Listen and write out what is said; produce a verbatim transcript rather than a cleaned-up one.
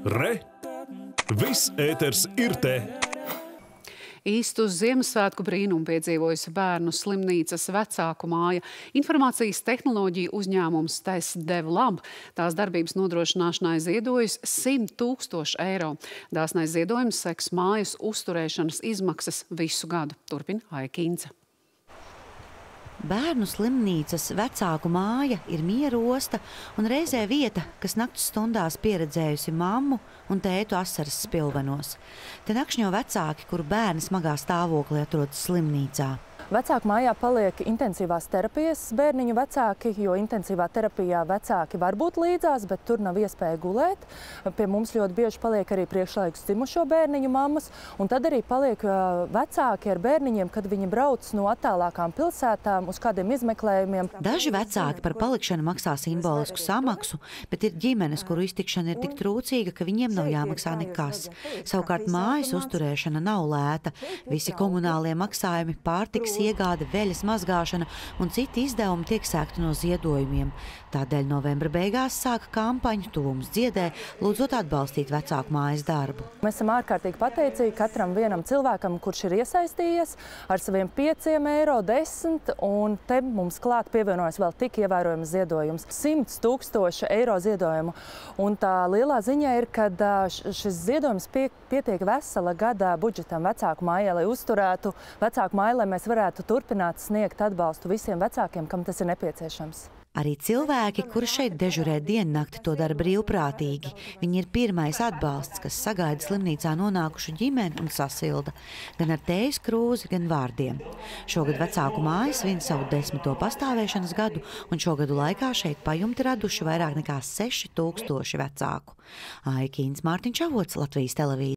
Re! Viss ēters ir te! Īstu Ziemassvētku brīnumu piedzīvojusi bērnu slimnīcas vecāku māja. Informācijas tehnoloģiju uzņēmums Tes Devlab tās darbības nodrošināšanai ziedojis simt tūkstoši eiro. Dāsnais ziedojums seks mājas uzturēšanas izmaksas visu gadu. Turpina Aija Kince. Bērnu slimnīcas vecāku māja ir miera osta un reizē vieta, kas nakts stundās pieredzējusi mammu un tētu asaras spilvenos. Te nakšņo vecāki, kuru bērni smagā stāvoklī atrodas slimnīcā. Vecāku mājā paliek intensīvās terapijas bērniņu vecāki, jo intensīvā terapijā vecāki var būt līdzās, bet tur nav iespēja gulēt. Pie mums ļoti bieži paliek arī priekšlaikus dzimušo bērniņu mammas, un tad arī paliek vecāki ar bērniņiem, kad viņi brauc no attālākām pilsētām uz kādiem izmeklējumiem. Daži vecāki par palikšanu maksā simbolisku samaksu, bet ir ģimenes, kuru iztikšana ir tik trūcīga, ka viņiem nav jāmaksā nekas. Savukārt mājas uzturēšana nav lēta. Visi komunālie maksājumi, pārtikas iegāde, veļas mazgāšana un citi izdevumi tiek sēgti no ziedojumiem. Tādēļ novembra beigās sāka kampaņu Tuvums dziedē, lūdzot atbalstīt vecāku mājas darbu. Mēs esam ārkārtīgi pateicīgi katram vienam cilvēkam, kurš ir iesaistījies ar saviem pieciem eiro, desmit, un te mums klāt pievienojas vēl tik ievērojams ziedojums. Simts tūkstoši eiro ziedojumu. Un tā lielā ziņa ir, ka šis ziedojums pie, pietiek vesela gada budžetam vecāku mājai, lai uzturētu vecāku māju, lai mēs varētu turpināt sniegt atbalstu visiem vecākiem, kam tas ir nepieciešams. Arī cilvēki, kuri šeit dežurē diennakti, to dara brīvprātīgi. Viņi ir pirmais atbalsts, kas sagaida slimnīcā nonākušu ģimeni un sasilda. Gan ar tējas krūzi, gan vārdiem. Šogad vecāku mājas svin savu desmito pastāvēšanas gadu, un šogadu laikā šeit pajumti raduši vairāk nekā seši tūkstoši vecāku. Aija Kince, Mārtiņš Avots, Latvijas televīzija.